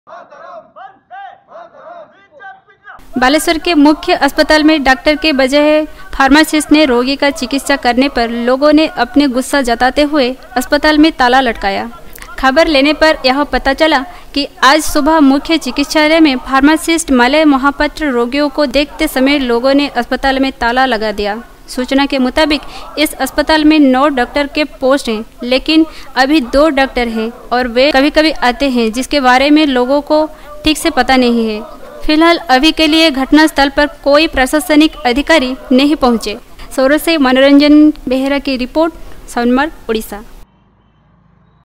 बालेश्वर के मुख्य अस्पताल में डॉक्टर के बजाय फार्मासिस्ट ने रोगी का चिकित्सा करने पर लोगों ने अपने गुस्सा जताते हुए अस्पताल में ताला लटकाया। खबर लेने पर यह पता चला कि आज सुबह मुख्य चिकित्सालय में फार्मासिस्ट मलय महापात्र रोगियों को देखते समय लोगों ने अस्पताल में ताला लगा दिया। सूचना के मुताबिक इस अस्पताल में 9 डॉक्टर के पोस्ट हैं, लेकिन अभी 2 डॉक्टर हैं और वे कभी कभी आते हैं, जिसके बारे में लोगों को ठीक से पता नहीं है। फिलहाल अभी के लिए घटनास्थल पर कोई प्रशासनिक अधिकारी नहीं पहुंचे। सूरत से मनोरंजन बेहरा की रिपोर्ट, सोनमर्ग, उड़ीसा।